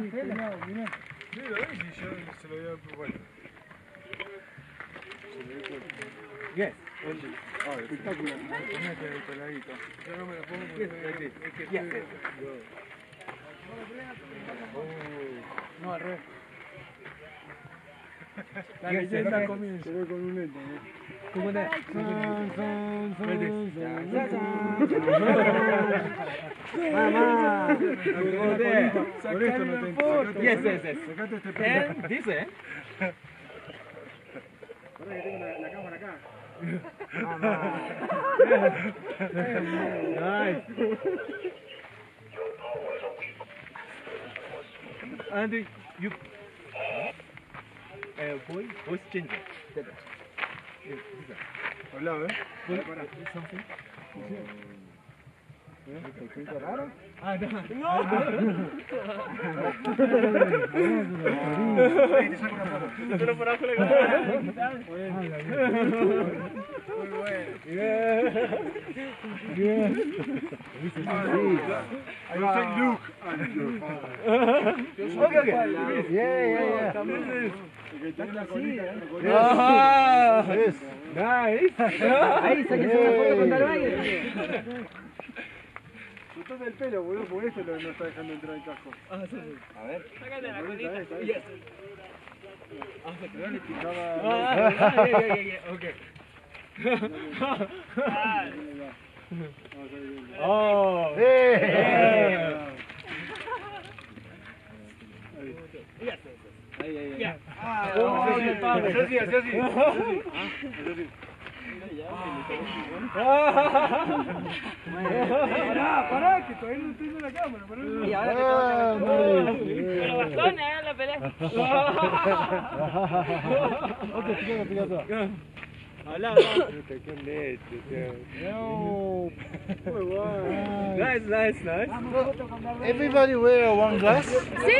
se lo voy a probar. Yes. Espectacular. Ponete el peladito. Yo no me lo pongo porque es que no, al revés. La leyenda comienza. Se ve con un lente, ¿Cómo te? Mamá. Con esto no te importa. Yes. Sacate este pelo. Dice. Ahora que tengo la cámara acá. Mamá. Nice. And you voice changer. Habla, Something. ¿Qué raro? Ah, no. Ahí te saco una foto. Pero por abajo le Muy bueno. Yeah. I will say Luke and your father. Okay. Yeah. Porque tiene la colita. Yes. Nice. Ahí sáquense una foto con Darwin. Soltate el pelo, boludo, porque esto no está dejando entrar el casco. A ver. Sácate la colita. Yes. Okay. Oh. Yeah. Yeah. Así. Pará, que todavía no estoy en la cámara. Y ahora te pero bastones, la pelea. Habla. Nice. Everybody wear one glass? Sí.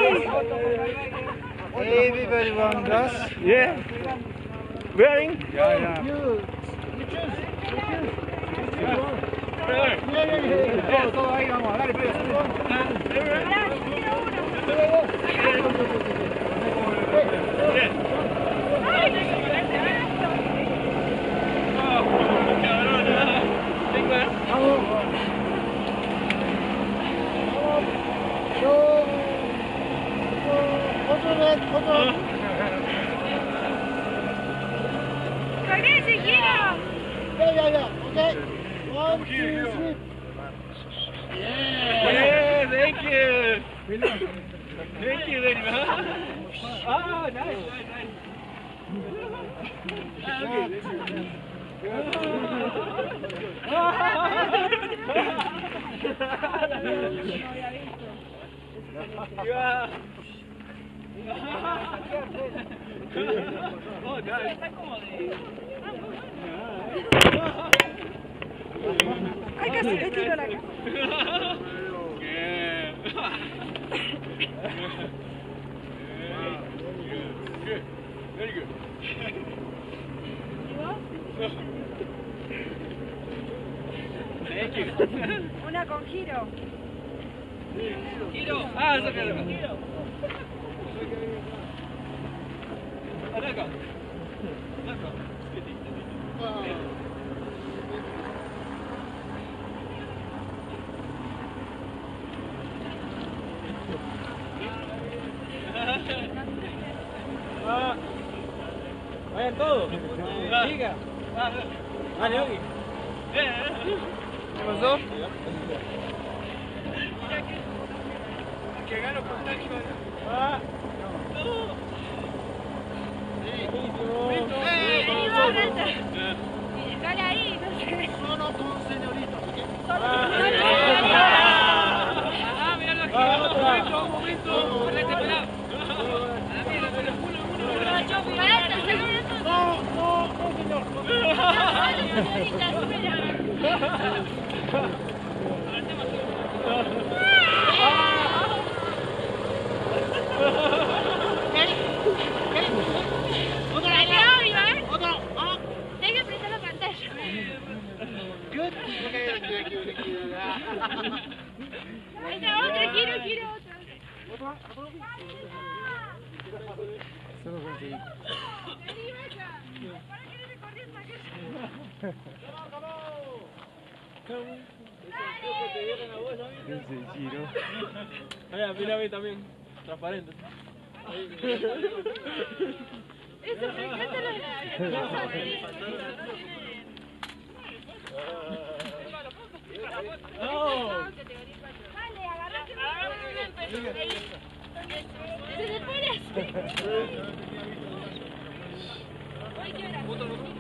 Everybody one glass? Yeah. Wearing? Yeah. You choose. Todo ahí, vamos, dale, pega. Otro. Yeah. Okay. 1, 2, 3. Yeah, thank you very much. Ah, nice. Ay, casi te tiro la cara. Very good. Thank you. Una con giro. Giro. Ah, sácalo. Giro. Acá. Vayan todos. Siga. Dale, Yogi. ¿Qué pasó? Que gano contacto. Dale ahí, no sé. Solo con señoritas, ¿ok? Solo Mira la un momento. Correte, pelado. No, señor. Hay que apretar la pantalla. Good. Esa otra, quiero otra. Solo conseguí. Ese giro. Mira a mí también, transparente. Eso, me encanta lo de ¡No! Dale, agarrate muy bien. Se le pone así. Ay, qué gracia.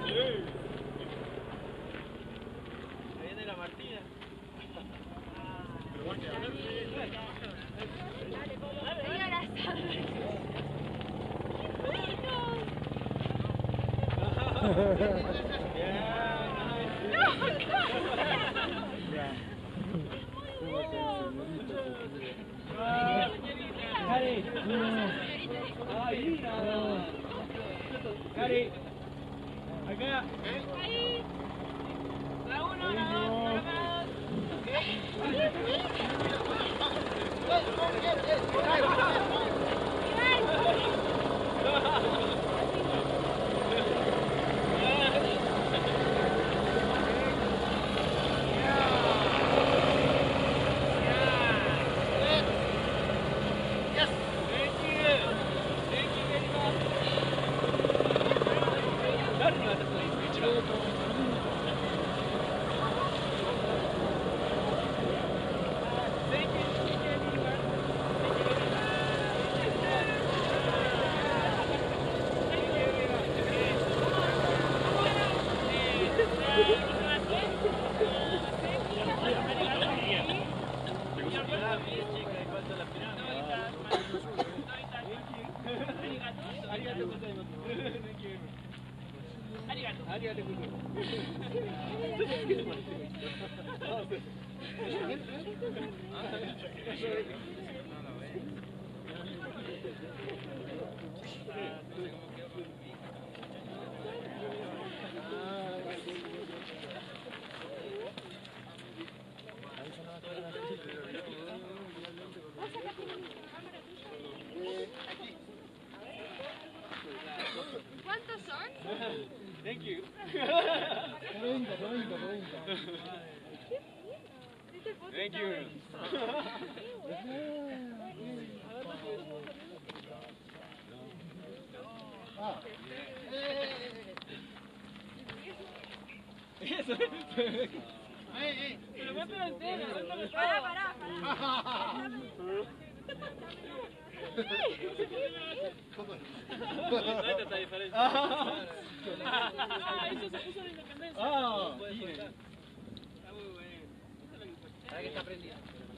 Ahí viene la Martina. Voy a abrazar. Cari. Ay, mira. Cari. Acá. Ahí. La uno, la dos, la ¿cuántos son? Thank you. 40. Thank you. Eso. Pero cuéntalo entero, pará. Ahí está diferente. Eso se puso de independencia. Está muy bueno. Ahora que está prendido.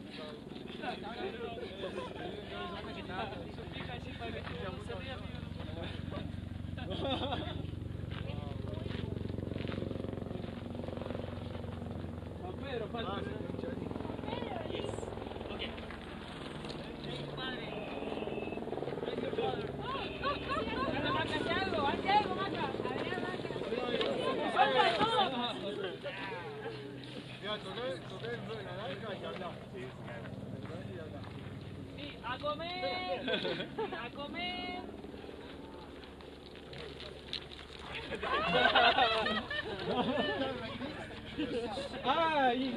Juan Pedro, falta. A comer. Ay.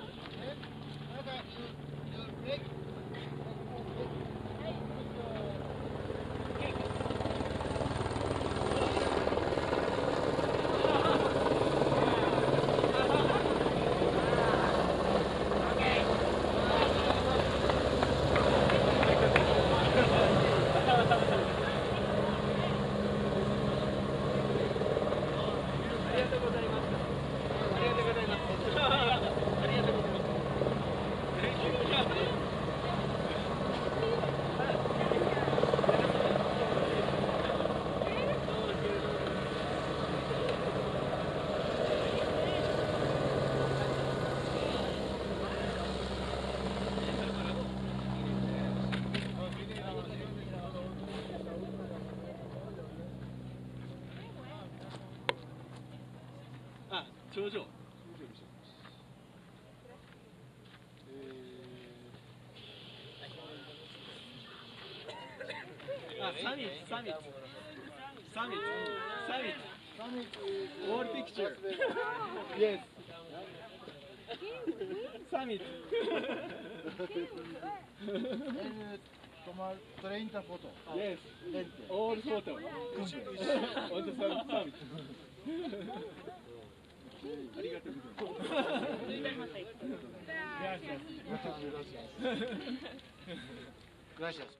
조조. Summit. All picture. Yes. Summit. Tomar 30 fotos. Yes. All photo. On the summit. ありがとうございます。 Gracias.